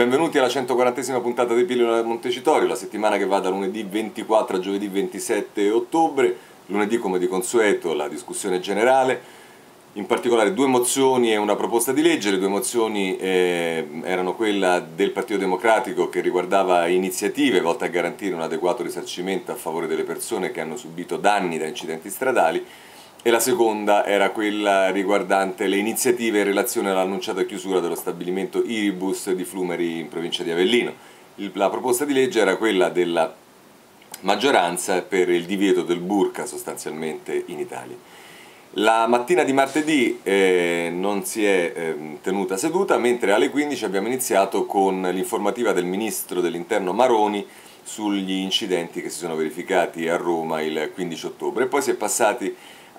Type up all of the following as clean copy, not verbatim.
benvenuti alla 140esima puntata di Pillole a Montecitorio, la settimana che va da lunedì 24 a giovedì 27 ottobre. Lunedì, come di consueto, la discussione generale, in particolare due mozioni e una proposta di legge. Le due mozioni erano quella del Partito Democratico, che riguardava iniziative volte a garantire un adeguato risarcimento a favore delle persone che hanno subito danni da incidenti stradali, e la seconda era quella riguardante le iniziative in relazione all'annunciata chiusura dello stabilimento Irisbus di Flumeri in provincia di Avellino. La proposta di legge era quella della maggioranza per il divieto del burqa sostanzialmente in Italia. La mattina di martedì non si è tenuta seduta, mentre alle 15 abbiamo iniziato con l'informativa del ministro dell'Interno Maroni sugli incidenti che si sono verificati a Roma il 15 ottobre, e poi si è passati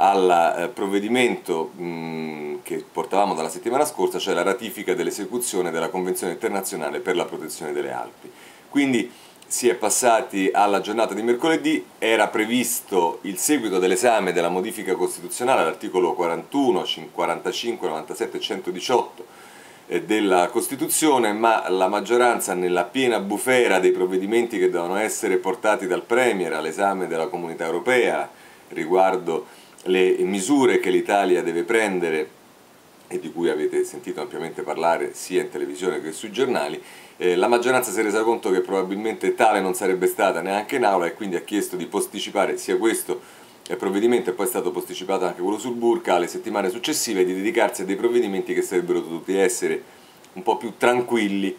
al provvedimento che portavamo dalla settimana scorsa, cioè la ratifica dell'esecuzione della Convenzione internazionale per la protezione delle Alpi. Quindi si è passati alla giornata di mercoledì. Era previsto il seguito dell'esame della modifica costituzionale all'articolo 41, 45, 97 e 118 della Costituzione, ma la maggioranza, nella piena bufera dei provvedimenti che devono essere portati dal Premier all'esame della Comunità Europea riguardo le misure che l'Italia deve prendere e di cui avete sentito ampiamente parlare sia in televisione che sui giornali, la maggioranza si è resa conto che probabilmente tale non sarebbe stata neanche in aula, e quindi ha chiesto di posticipare sia questo provvedimento, e poi è stato posticipato anche quello sul burqa, alle settimane successive, e di dedicarsi a dei provvedimenti che sarebbero dovuti essere un po' più tranquilli,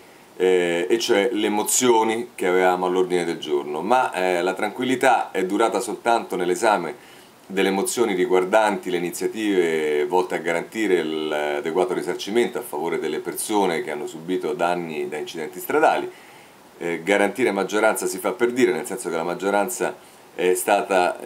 e cioè le mozioni che avevamo all'ordine del giorno. Ma la tranquillità è durata soltanto nell'esame delle mozioni riguardanti le iniziative volte a garantire l'adeguato risarcimento a favore delle persone che hanno subito danni da incidenti stradali. Garantire maggioranza si fa per dire, nel senso che la maggioranza è stata,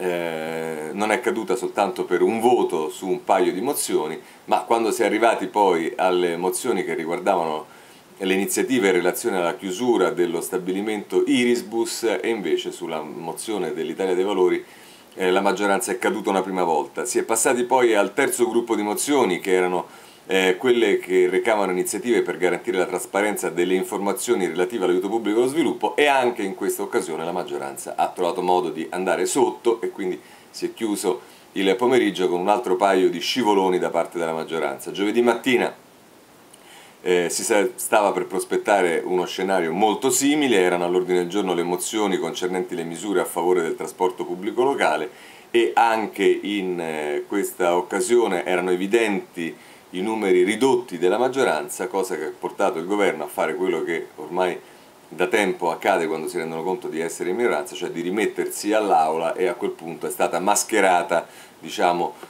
non è caduta soltanto per un voto su un paio di mozioni, ma quando si è arrivati poi alle mozioni che riguardavano le iniziative in relazione alla chiusura dello stabilimento Irisbus, e invece sulla mozione dell'Italia dei Valori la maggioranza è caduta una prima volta. Si è passati poi al terzo gruppo di mozioni, che erano quelle che recavano iniziative per garantire la trasparenza delle informazioni relative all'aiuto pubblico allo sviluppo, e anche in questa occasione la maggioranza ha trovato modo di andare sotto, e quindi si è chiuso il pomeriggio con un altro paio di scivoloni da parte della maggioranza. Giovedì mattina si stava per prospettare uno scenario molto simile. Erano all'ordine del giorno le mozioni concernenti le misure a favore del trasporto pubblico locale, e anche in questa occasione erano evidenti i numeri ridotti della maggioranza, cosa che ha portato il governo a fare quello che ormai da tempo accade quando si rendono conto di essere in minoranza, cioè di rimettersi all'aula, e a quel punto è stata mascherata, diciamo,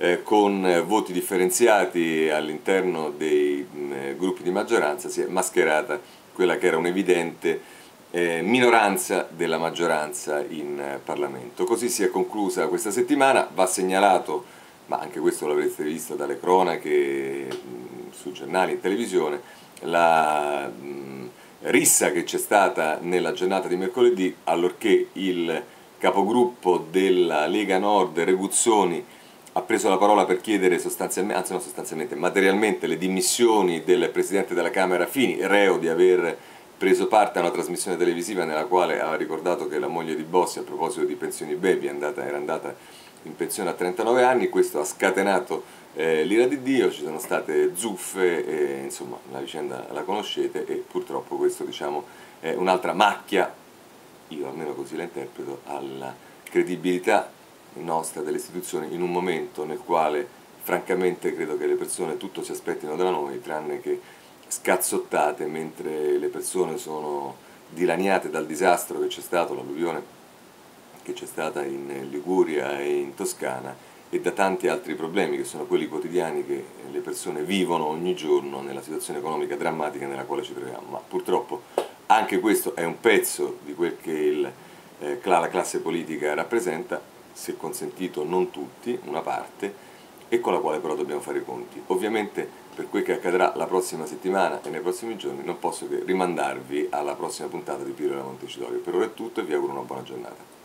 con voti differenziati all'interno dei gruppi di maggioranza. Si è mascherata quella che era un'evidente minoranza della maggioranza in Parlamento. Così si è conclusa questa settimana. Va segnalato, ma anche questo l'avrete visto dalle cronache sui giornali e in televisione, la rissa che c'è stata nella giornata di mercoledì, allorché il capogruppo della Lega Nord, Reguzzoni, ha preso la parola per chiedere sostanzialmente, anzi non sostanzialmente, materialmente, le dimissioni del Presidente della Camera Fini, reo di aver preso parte a una trasmissione televisiva nella quale ha ricordato che la moglie di Bossi, a proposito di pensioni baby, era andata in pensione a 39 anni. Questo ha scatenato l'ira di Dio, ci sono state zuffe, e, insomma, la vicenda la conoscete, e purtroppo questo, diciamo, è un'altra macchia, io almeno così la interpreto, alla credibilità nostra delle istituzioni, in un momento nel quale francamente credo che le persone tutto si aspettino da noi tranne che scazzottate, mentre le persone sono dilaniate dal disastro che c'è stato, l'alluvione che c'è stata in Liguria e in Toscana, e da tanti altri problemi che sono quelli quotidiani che le persone vivono ogni giorno nella situazione economica drammatica nella quale ci troviamo. Ma purtroppo anche questo è un pezzo di quel che la classe politica rappresenta, se consentito non tutti, una parte, e con la quale però dobbiamo fare i conti. Ovviamente, per quel che accadrà la prossima settimana e nei prossimi giorni, non posso che rimandarvi alla prossima puntata di Pillole a Montecitorio. Per ora è tutto, e vi auguro una buona giornata.